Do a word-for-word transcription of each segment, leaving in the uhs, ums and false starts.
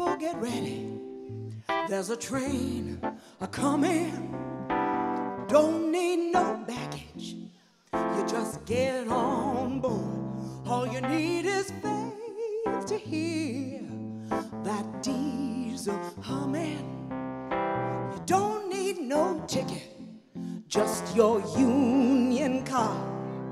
People get ready. There's a train a-coming. Don't need no baggage. You just get on board. All you need is faith to hear that diesel humming. You don't need no ticket, just your union card.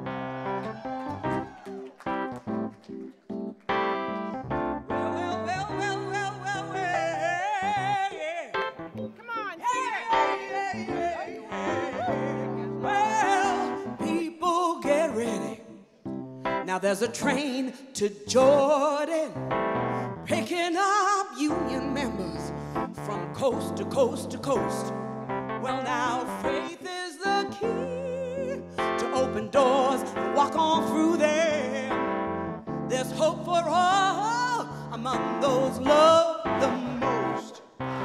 Now there's a train to Jordan, picking up union members from coast to coast to coast. Well, now faith is the key to open doors and walk on through them. There's hope for all among those loved the most.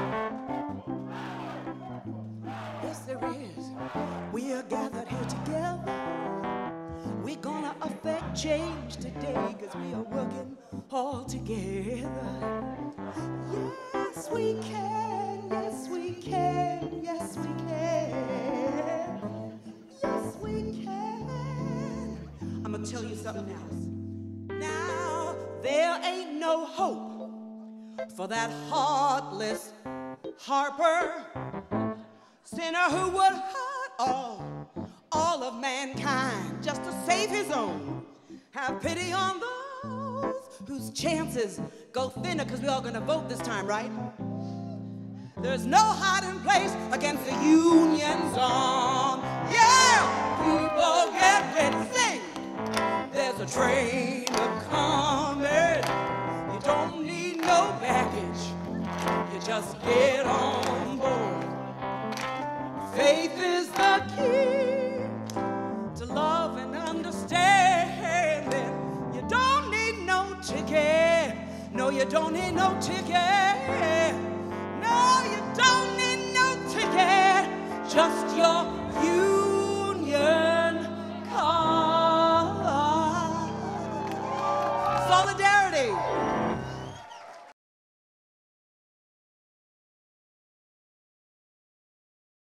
Yes, there is. We are gathered here together. We're gonna affect change today, cause we are working all together. Yes, we can, yes, we can, yes, we can, yes, we can. I'm gonna tell you something else. Now, there ain't no hope for that heartless Harper, sinner who would hurt all all of mankind just to save his own. Have pity on those whose chances go thinner, because we're all gonna vote this time, right? There's no hiding place against the union's arm. Yeah, people get ready, sing. There's a train a-coming. You don't need no baggage. You just get on board. Faith is the key to love and understanding. You don't need no ticket. No, you don't need no ticket. No, you don't need no ticket. Just your you.